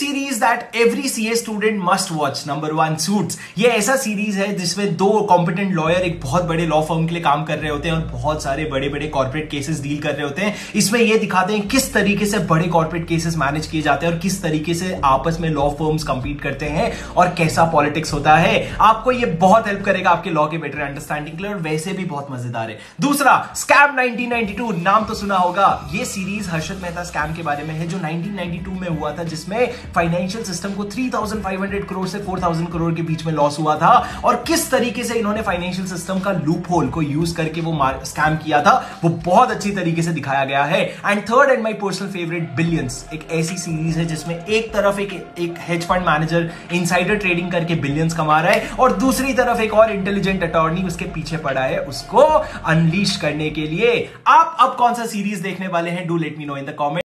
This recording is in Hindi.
Series that every CA student must watch, number 1 Suits. ये ऐसा सीरीज है जिसमें 2 कॉम्पिटेंट लॉयर एक बहुत बड़े लॉ फर्म के लिए काम कर रहे होते हैं और बहुत सारे बड़े बड़े कॉर्पोरेट केसेस डील कर रहे होते हैं। इसमें ये दिखाते हैं किस तरीके से बड़े कॉर्पोरेट केसेस मैनेज किए जाते हैं और किस तरीके से आपस में लॉ फर्म्स कंपीट करते हैं और कैसा पॉलिटिक्स होता है। आपको ये बहुत हेल्प करेगा आपके लॉ के बेटर अंडरस्टैंडिंग के लिए और वैसे भी बहुत मजेदार है। दूसरा, स्कैम 1992, नाम तो सुना होगा। ये सीरीज हर्षद मेहता स्कैम के बारे में है जो 1992 में हुआ था, जिसमें फाइनेंशियल सिस्टम को 3500 करोड़ से 4000 करोड़ के बीच में लॉस हुआ था और किस तरीके से इन्होंने फाइनेंशियल सिस्टम का लूप होल को यूज करके वो स्कैम किया था, वो बहुत अच्छी तरीके से दिखाया गया है। And third and my personal favourite, Billions, एक ऐसी सीरीज है जिसमें एक तरफ एक hedge fund manager insider trading करके बिलियंस कमा रहा है और दूसरी तरफ एक और इंटेलिजेंट अटॉर्नी उसके पीछे पड़ा है उसको अनलीश करने के लिए। आप अब कौन सा सीरीज देखने वाले हैं? Do let me know in the comment.